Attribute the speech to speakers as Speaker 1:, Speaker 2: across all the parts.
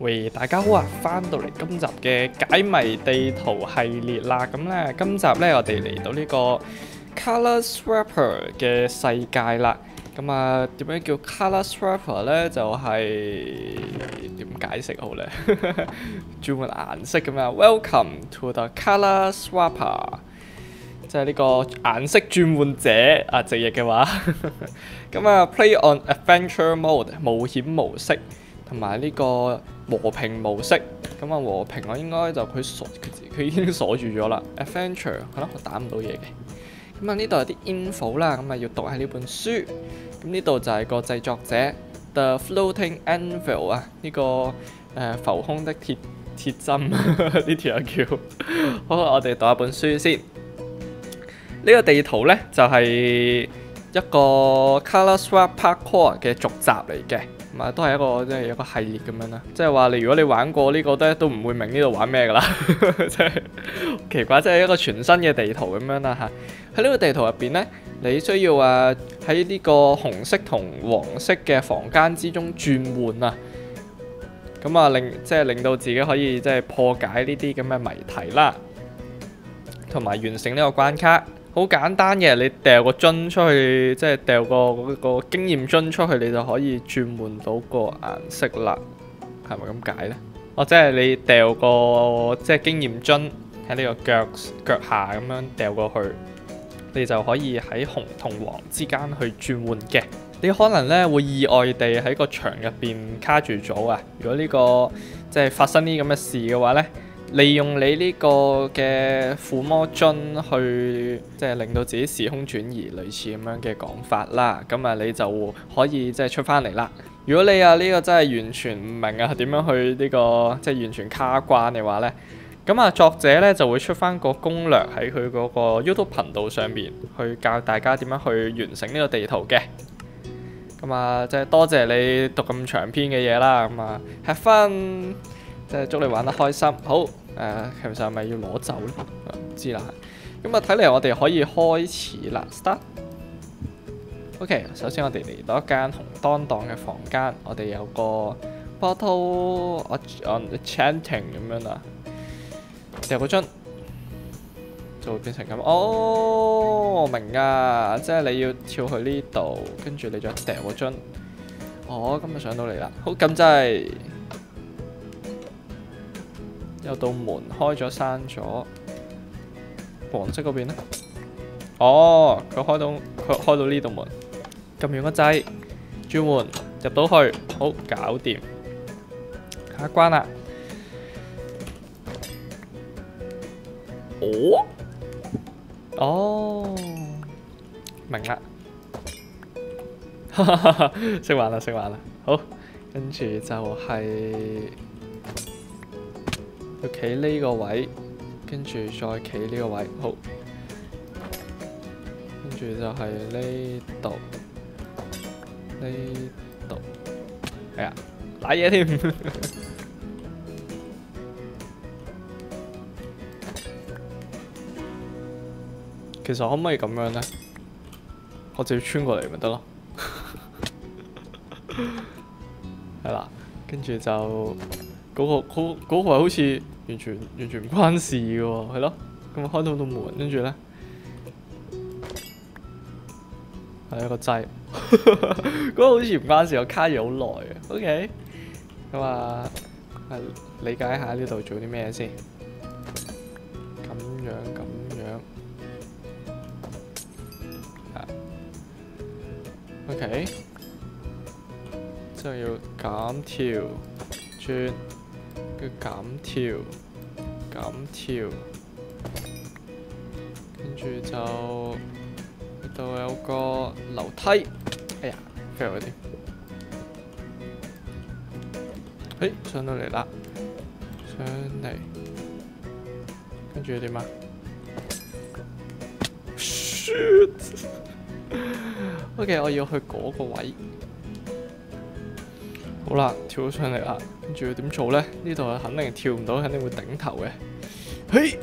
Speaker 1: 喂，大家好啊！翻到嚟今集嘅解謎地圖系列啦，咁咧今集咧我哋嚟到呢個 Color Swapper 嘅世界啦。咁啊，點樣叫 Color Swapper 咧？就係點解釋好咧？轉換顏色咁樣。Welcome to the Color Swapper， 即係呢個顏色轉換者啊，直譯嘅話。咁啊，Play on Adventure Mode 冒險模式。同埋呢個和平模式，咁啊和平我應該就佢已經鎖住咗啦。Adventure 係咯，我打唔到嘢嘅。咁啊呢度有啲 info 啦，咁啊要讀下呢本書。咁呢度就係個製作者 The Floating Anvil 啊，呢個浮空的鐵針呢條又叫。好，我哋讀下本書先。呢個地圖呢，就係一個 Color Swap Parkour 嘅續集嚟嘅。都係一個即係一個系列咁樣啦，即係話如果你玩過呢個都唔會明呢度玩咩噶啦，真係奇怪，即係一個全新嘅地圖咁樣啦嚇。喺呢個地圖入邊呢，你需要喺呢個紅色同黃色嘅房間之中轉換啊，咁啊令到自己可以即係破解呢啲咁嘅謎題啦，同埋完成呢個關卡。好簡單嘅，你掉個樽出去，即係掉個經驗樽出去，你就可以轉換到個顏色啦。係咪咁解呢？即係你掉個即係經驗樽喺呢個腳下咁樣掉過去，你就可以喺紅同黃之間去轉換嘅。你可能咧會意外地喺個牆入邊卡住咗啊！如果呢個即係發生啲咁嘅事嘅話呢，利用你呢個嘅撫摸樽去即係令到自己時空轉移，類似咁樣嘅講法啦。咁啊，你就可以即係出翻嚟啦。如果你呢個真係完全唔明啊點樣去呢個即係完全卡關嘅話呢，咁啊作者呢就會出翻個攻略喺佢嗰個 YouTube 頻道上面，去教大家點樣去完成呢個地圖嘅。咁啊，即係多謝你讀咁長篇嘅嘢啦。咁啊，have fun，即係祝你玩得開心。好。其實係咪要攞走咧？唔知啦。咁啊，睇嚟我哋可以開始啦。Start。OK， 首先我哋嚟到一間紅當當嘅房間，我哋有個 bottle on enchanting 咁樣啦。掉個樽就會變成咁。我明啊，即係你要跳去呢度，跟住你再掉個樽。咁就上到嚟啦。好，撳掣。有道門開咗閂咗，黃色嗰邊呢？佢開到呢道門，撳完個掣，轉換入到去，好，搞掂，下一關啦。明啦，識玩啦，好，跟住就係。要企呢個位，跟住再企呢個位，好，跟住就係呢度，哎呀，打嘢添。其實可唔可以咁樣呢？我就要穿過嚟咪得咯。係啦，跟住就嗰個好似完全唔關事嘅喎，係咯。咁開到道門，跟住呢，係一個掣。嗰個好似唔關事，我卡咗好耐嘅。OK， 咁啊，理解下呢度做啲咩先。咁樣。OK， 之後要減跳轉，跟住減跳，跟住就呢度有個樓梯。哎呀 ，fail 咗添。上到嚟啦，上嚟，跟住點啊 ？Shoot！OK， 我要去嗰個位。好啦，跳咗上嚟啦，跟住要點做呢？呢度肯定跳唔到，肯定會頂頭嘅。嘿，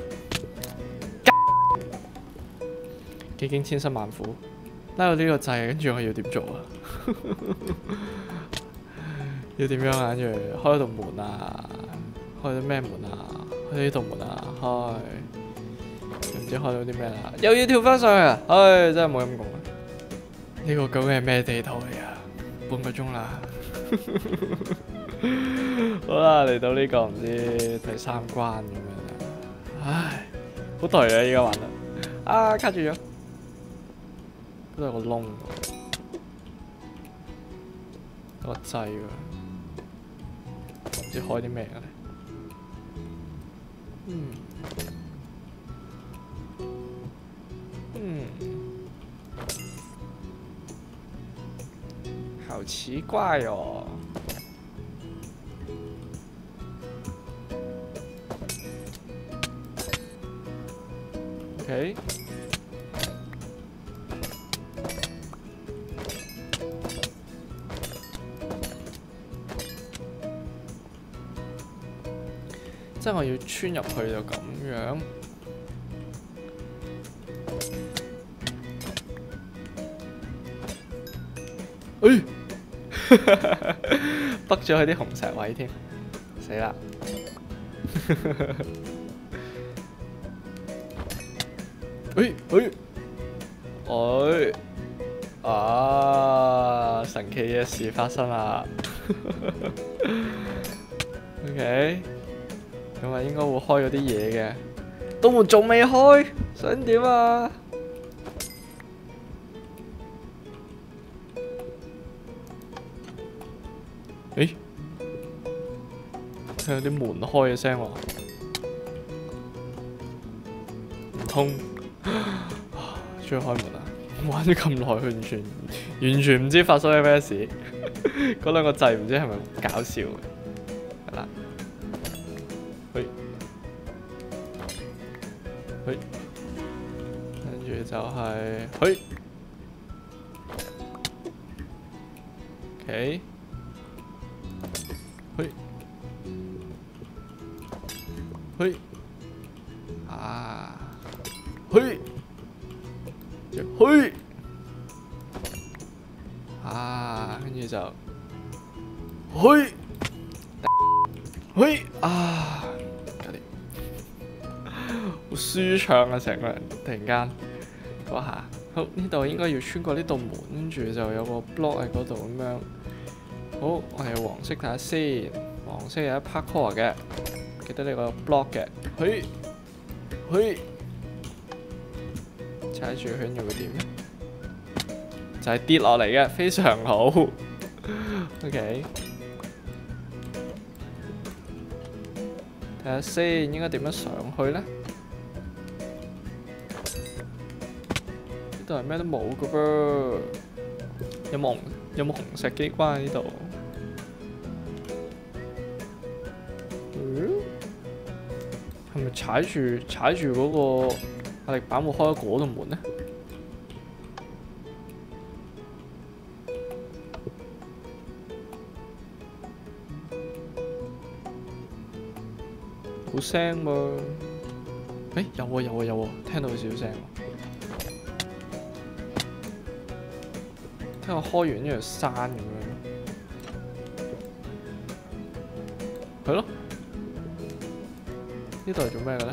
Speaker 1: 幾經千辛萬苦，拉到呢個掣，跟住我要點做啊？ 要點樣啊？跟住開道門啊！開咗咩門啊？開呢道門啊！開，唔知開到啲咩啦？又要跳翻上去啊！唉，真係冇咁講啊！呢個究竟係咩地圖嚟啊？半個鐘啦。好啦，嚟到呢個唔知第3關咁樣啦。唉，好頹啊！依家玩得啊，卡住咗，都有個窿，有個掣㗎，唔知開啲咩嘅咧。好奇怪哦。OK。即係我要穿入去就咁樣。哎！北咗喺啲紅石位添，死啦！啊！神奇嘅事發生啦！OK， 咁啊應該會開咗啲嘢嘅，道門仲未開，想點啊？誒，聽有啲門開嘅聲喎，唔通終於開門啦！玩咗咁耐，佢完全唔知發生咩事。嗰兩個掣唔知係咪搞笑嘅？係啦，跟住就係OK。跟住就搞掂，好舒暢啊！成個人突然間嗰下，好，呢度應該要穿過呢道門，跟住就有個 block 喺嗰度咁樣。好，我係黃色睇下先，黃色有一 parkour 嘅，記得呢個 block 嘅，踩住圈又會點咧？就係跌落嚟嘅，非常好。OK， 睇下先，應該點樣上去咧？呢度係咩都冇嘅噃，有冇紅石機關喺呢度？係咪踩住嗰個壓力板會開嗰道門咧？好聲喎！誒，有喎，聽到小聲喎。聽我開完呢條山咁樣，係咯。呢度係做咩嘅咧？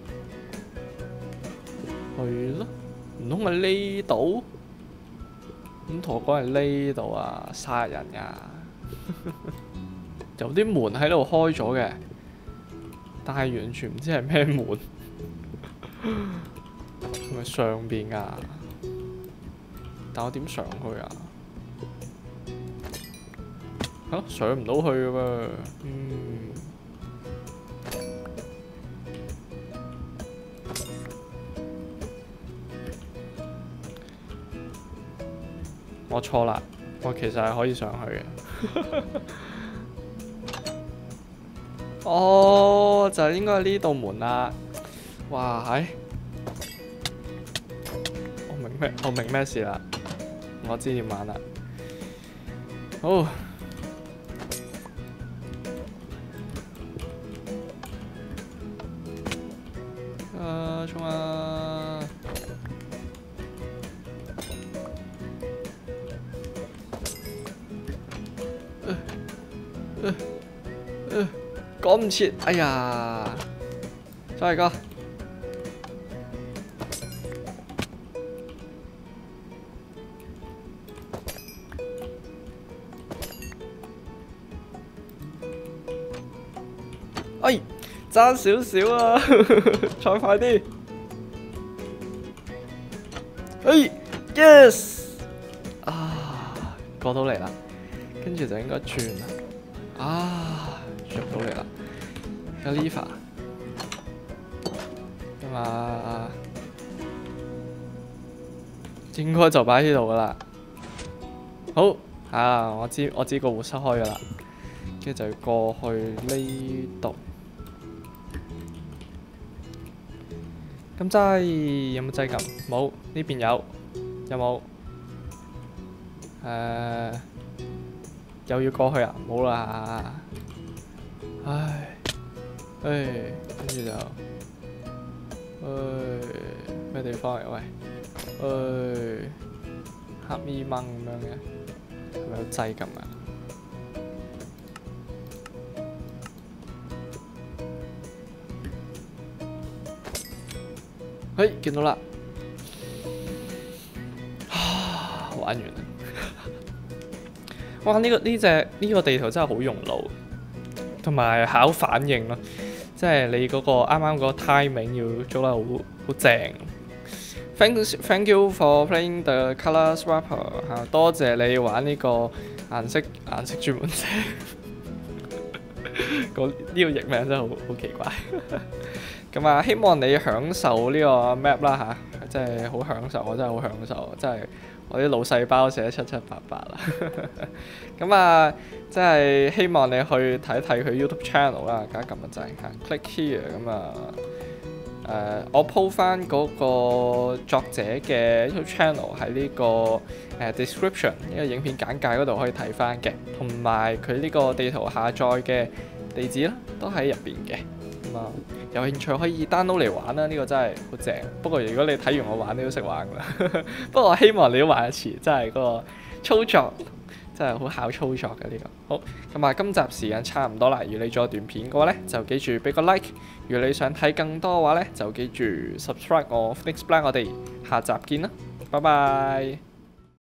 Speaker 1: 係咯，唔通係呢度？咁同我講係呢度啊，殺人㗎！有啲門喺度開咗嘅，但係完全唔知係咩門，係咪上邊㗎？但我點上去啊？嚇，上唔到去㗎喎。我錯啦，我其實係可以上去嘅。哦，就係應該係呢道門啦。哇，我明咩事啦？我知點玩啦。好，衝啊！ 趕唔切，哎呀！再嚟個。哎，爭少少啊！再快啲！哎 ，yes！ 啊，過到嚟啦，跟住就應該轉啦。啊，入到嚟啦，個 lever 咁啊，應該就擺喺呢度噶啦。好啊，我知個活塞開噶啦，跟住就要過去呢度。咁掣有冇掣撳？冇，呢邊有，有冇？又要過去啊？冇啦，唉，跟住就，咩地方嚟？喂，黑咪掹咁樣嘅，係咪有掣撳啊？見到啦，玩完啦！哇，呢個地圖真係好用腦，同埋考反應咯，即係你嗰個啱啱嗰個 timing 要做得好正。Thank you for playing the Color Swapper 嚇，多謝你玩呢個顏色轉換者。呢個譯名真係好奇怪。咁啊，希望你享受呢個 map 啦嚇，真係好享受，我真係好享受，真係我啲腦細胞寫得七七八八啦。咁啊，真係希望你去睇一睇佢 YouTube channel 啦，加撳個掣嚇 ，click here 咁啊。我 po 翻嗰個作者嘅 YouTube channel 喺呢個description 呢個影片簡介嗰度可以睇翻嘅，同埋佢呢個地圖下載嘅地址啦，都喺入邊嘅。咁啊，有興趣可以 download 嚟玩啦，呢個真係好正。不過如果你睇完我玩，你都識玩㗎啦。不過我希望你都玩一次，真係嗰個操作真係好考操作嘅呢個。好，咁啊，今集時間差唔多啦。如果你仲有段片嘅話呢，就記住俾個 like。如果你想睇更多嘅話呢，就記住 subscribe 我 Phoenix Black。我哋下集見啦，拜拜。